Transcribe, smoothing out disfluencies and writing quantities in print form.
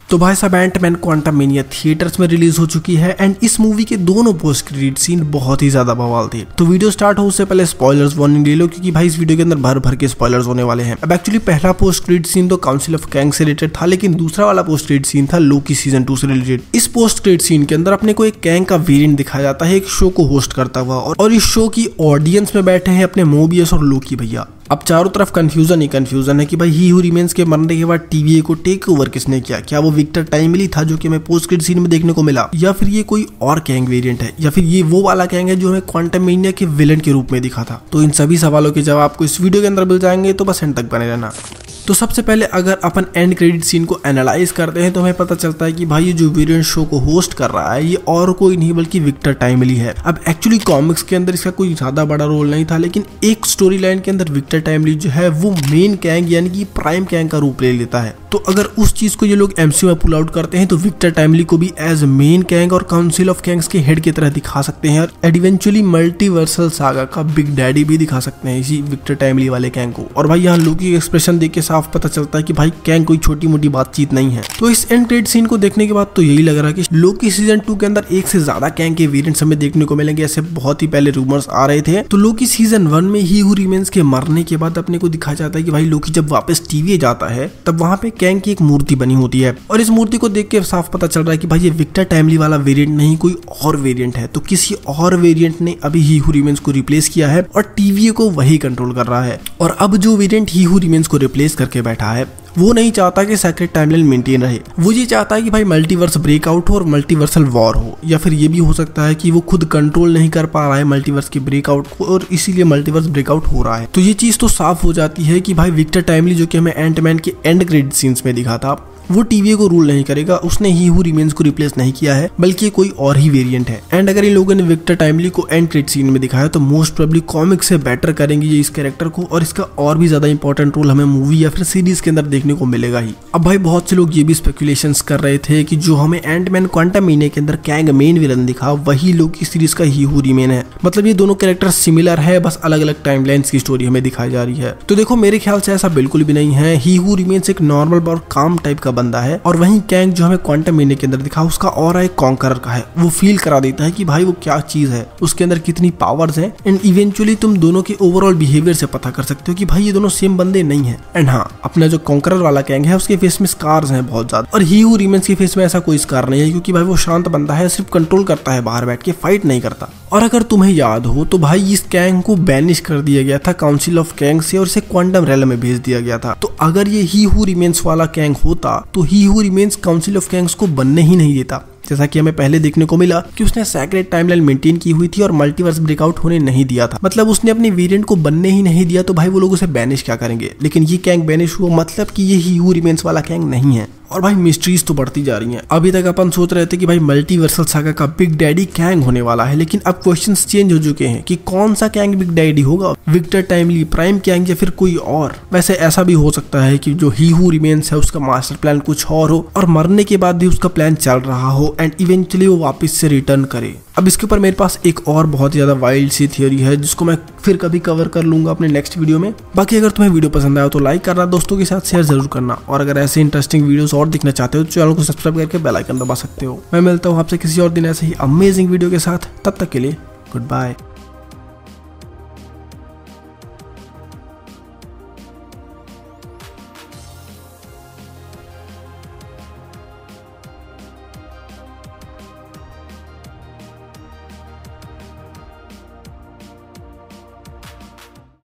तो भाई साहब एंटमैन क्वांटममेनिया थिएटर्स में रिलीज हो चुकी है एंड इस मूवी के दोनों पोस्ट क्रेडिट सीन बहुत ही ज्यादा बवाल थे। तो वीडियो स्टार्ट हो उससे पहले स्पॉयलर्स वार्निंग ले लो, क्योंकि भाई इस वीडियो के अंदर भर भर के स्पॉयलर्स होने वाले हैं। अब एक्चुअली पहला पोस्ट क्रेडिट सीन तो काउंसिल ऑफ कैंग से रिलेटेड था, लेकिन दूसरा वाला पोस्ट क्रेडिट सीन था लोकी सीजन 2 से रिलेटेड। इस पोस्ट क्रेडिट सीन के अंदर अपने को एक कैंग का वेरिएंट दिखाया जाता है एक शो को होस्ट करता हुआ, और इस शो की ऑडियंस में बैठे हैं अपने मोबियस और लोकी भैया। अब चारों तरफ कंफ्यूजन ही कंफ्यूजन है कि भाई ही हू रिमेन्स के मरने के बाद टीवीए को टेक ओवर किसने किया। क्या वो विक्टर टाइमली था जो कि हमें पोस्ट क्रेडिट सीन में देखने को मिला, या फिर ये कोई और कैंग वेरिएंट है, या फिर ये वो वाला कैंग है जो हमें क्वांटममेनिया के विलन के रूप में दिखा था। तो इन सभी सवालों के जवाब आपको इस वीडियो के अंदर मिल जाएंगे, तो बस एंड तक बने रहना। तो सबसे पहले अगर अपन एंड क्रेडिट सीन को एनालाइज करते हैं तो हमें पता चलता है कि भाई ये जो वेरिएंट शो को होस्ट कर रहा है ये और कोई नहीं बल्कि विक्टर टाइमली है। अब एक्चुअली कॉमिक्स के अंदर इसका कोई ज्यादा बड़ा रोल नहीं था, लेकिन एक स्टोरी लाइन के अंदर विक्टर टाइमली जो है वो मेन कैंग यानी कि प्राइम कैंग का रूप ले लेता है। तो अगर उस चीज को ये लोग एमसीयू में पुल आउट करते हैं तो विक्टर टाइमली को भी एज मेन कैंग और काउंसिल ऑफ कैंग्स के हेड की तरह दिखा सकते हैं, और इवेंचुअली मल्टीवर्सल सागा का बिग डैडी भी दिखा सकते हैं इसी विक्टर टाइमली वाले कैंग को। और भाई यहाँ लोकी के एक्सप्रेशन देख के साफ पता चलता है कि भाई कैंग कोई छोटी मोटी बातचीत नहीं है। तो इस एंड क्रेडिट सीन को देखने के बाद तो यही लग रहा है कि लोकी सीजन 2 के अंदर एक से ज्यादा कैंग के वेरिएंट्स हमें देखने को मिलेंगे, ऐसे बहुत ही पहले रूमर्स आ रहे थे। तो लोकी सीजन 1 में ही हू रिमेन्स के मरने के बाद अपने को दिखाया जाता है कि भाई लोकी जब वापस टीवी जाता है तब वहां पे कैंग की एक मूर्ति बनी होती है, और इस मूर्ति को देख के साफ पता चल रहा है कि भाई ये विक्टर टाइमली वाला वेरिएंट नहीं कोई और वेरिएंट है। तो किसी और वेरिएंट ने अभी ही हू रिमेन्स को रिप्लेस किया है और टीवी को वही कंट्रोल कर रहा है। और अब जो वेरिएंट ही हू रिमेन्स को रिप्लेस करके बैठा है वो नहीं चाहता कि सेक्रेट टाइमलाइन मेंटेन रहे, वो ये चाहता है कि भाई मल्टीवर्स ब्रेकआउट हो और मल्टीवर्सल वॉर हो, या फिर ये भी हो सकता है कि वो खुद कंट्रोल नहीं कर पा रहा है मल्टीवर्स के ब्रेकआउट को और इसीलिए मल्टीवर्स ब्रेकआउट हो रहा है। तो ये चीज तो साफ हो जाती है कि भाई विक्टर टाइमली जो कि हमें एंटमैन के एंड क्रेडिट सीन्स में दिखा था वो टीवी को रूल नहीं करेगा, उसने ही हू रिमेन्स को रिप्लेस नहीं किया है बल्कि कोई और ही वेरिएंट है। एंड अगर इन लोगों ने विक्टर टाइमली को एंड क्रेडिट सीन में दिखाया तो मोस्ट प्रोबेबली कॉमिक से बेटर करेंगे ये इस कैरेक्टर को, और इसका और भी ज्यादा इंपॉर्टेंट रोल हमें मूवी या फिर सीरीज के अंदर देखने को मिलेगा ही। अब भाई बहुत से लोग ये भी स्पेकुलेशंस कर रहे थे कि जो हमें एंटमैन क्वांटममेनिया के अंदर कैंग मेन विलन दिखा वही लोकी सीरीज का ही हू रिमेन है। मतलब ये दोनों कैरेक्टर सिमिलर है, बस अलग अलग टाइमलाइंस की स्टोरी हमें दिखाई जा रही है। तो देखो मेरे ख्याल से ऐसा बिल्कुल भी नहीं है। ही हू रिमेन्स एक नॉर्मल और काम टाइप का बंदा है, और वहीं कैंग जो हमें क्वांटममेनिया के अंदर दिखा उसका ऑरा एक कॉन्करर का है। वो फील करा देता है कि भाई वो क्या चीज है, उसके अंदर कितनी पावर्स हैं, एंड इवेंचुअली तुम दोनों के ओवरऑल बिहेवियर से पता कर सकते हो कि भाई ये दोनों सेम बंदे नहीं है। एंड हाँ, अपना जो कॉन्करर वाला कैंग है उसके फेस में स्कार्स हैं बहुत ज्यादा, और ही हू रिमेन्स के फेस में ऐसा कोई स्कार नहीं है, क्योंकि भाई वो शांत बंदा है, सिर्फ कंट्रोल करता है बाहर बैठ के, फाइट नहीं करता। और अगर तुम्हें याद हो तो भाई इस कैंग को बैनिश कर दिया गया था काउंसिल ऑफ कैंग से और इसे क्वांटम रेलम में भेज दिया गया था। तो अगर ये ही हू रिमेन्स वाला कैंग होता तो he who remains council of Kangs को बनने ही नहीं देता, जैसा कि हमें पहले देखने को मिला कि उसने सेक्रेट टाइमलाइन मेंटेन की हुई थी और मल्टीवर्स ब्रेकआउट होने नहीं दिया था। मतलब उसने अपने वेरिएंट को बनने ही नहीं दिया, तो भाई वो लोग उसे बैनिश क्या करेंगे। लेकिन ये कैंग बैनिश हुआ, मतलब कि ये ही हू रिमेन्स वाला कैंग नहीं है। और भाई मिस्ट्रीज तो बढ़ती जा रही हैं। अभी तक अपन सोच रहे थे कि भाई मल्टीवर्सल सागा का बिग डैडी कैंग होने वाला है, लेकिन अब क्वेश्चंस चेंज हो चुके हैं कि कौन सा कैंग बिग डैडी होगा, विक्टर टाइमली, प्राइम कैंग या फिर कोई और। वैसे ऐसा भी हो सकता है कि जो ही हू रिमेन्स है उसका मास्टर प्लान कुछ और हो और मरने के बाद भी उसका प्लान चल रहा हो एंड इवेंचुअली वो वापस से रिटर्न करे। अब इसके ऊपर मेरे पास एक और बहुत ज्यादा वाइल्ड सी थियोरी है जिसको मैं फिर कभी कवर कर लूंगा अपने नेक्स्ट वीडियो में। बाकी अगर तुम्हें वीडियो पसंद आया तो लाइक करना, दोस्तों के साथ शेयर जरूर करना, और अगर ऐसे इंटरेस्टिंग वीडियोस और देखना चाहते हो तो चैनल को सब्सक्राइब करके बेल आइकन दबा सकते हो। मैं मिलता हूँ आपसे किसी और दिन ऐसे ही अमेजिंग वीडियो के साथ, तब तक के लिए गुड बाय।